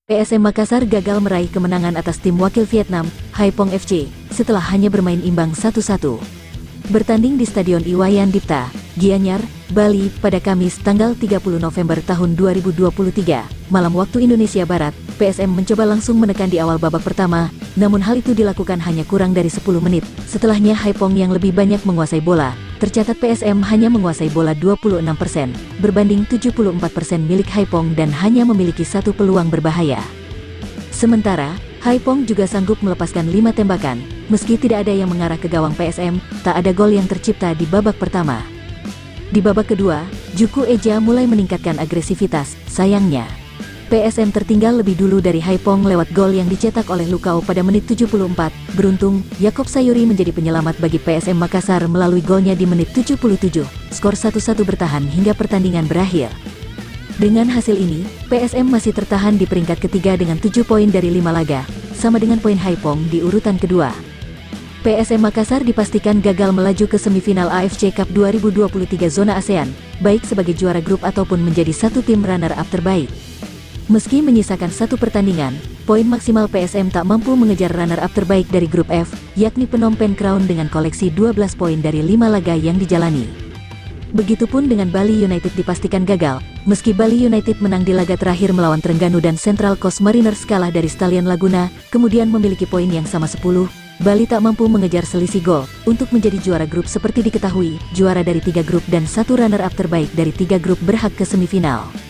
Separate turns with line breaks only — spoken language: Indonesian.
PSM Makassar gagal meraih kemenangan atas tim wakil Vietnam, Haiphong FC, setelah hanya bermain imbang 1-1. Bertanding di Stadion Iwayan Dipta, Gianyar, Bali, pada Kamis tanggal 30 November tahun 2023, malam waktu Indonesia Barat, PSM mencoba langsung menekan di awal babak pertama, namun hal itu dilakukan hanya kurang dari 10 menit. Setelahnya Haiphong yang lebih banyak menguasai bola. Tercatat PSM hanya menguasai bola 26%, berbanding 74% milik Haiphong dan hanya memiliki satu peluang berbahaya. Sementara, Haiphong juga sanggup melepaskan 5 tembakan, meski tidak ada yang mengarah ke gawang PSM, tak ada gol yang tercipta di babak pertama. Di babak kedua, Juku Eja mulai meningkatkan agresivitas, sayangnya PSM tertinggal lebih dulu dari Haiphong lewat gol yang dicetak oleh Lukau pada menit 74. Beruntung, Yakob Sayuri menjadi penyelamat bagi PSM Makassar melalui golnya di menit 77. Skor 1-1 bertahan hingga pertandingan berakhir. Dengan hasil ini, PSM masih tertahan di peringkat ketiga dengan 7 poin dari 5 laga, sama dengan poin Haiphong di urutan kedua. PSM Makassar dipastikan gagal melaju ke semifinal AFC Cup 2023 zona ASEAN, baik sebagai juara grup ataupun menjadi satu tim runner-up terbaik. Meski menyisakan satu pertandingan, poin maksimal PSM tak mampu mengejar runner-up terbaik dari grup F, yakni Phnom Penh Crown dengan koleksi 12 poin dari 5 laga yang dijalani. Begitupun dengan Bali United dipastikan gagal, meski Bali United menang di laga terakhir melawan Terengganu dan Central Coast Mariners kalah dari Stallion Laguna, kemudian memiliki poin yang sama 10, Bali tak mampu mengejar selisih gol untuk menjadi juara grup seperti diketahui, juara dari 3 grup dan satu runner-up terbaik dari 3 grup berhak ke semifinal.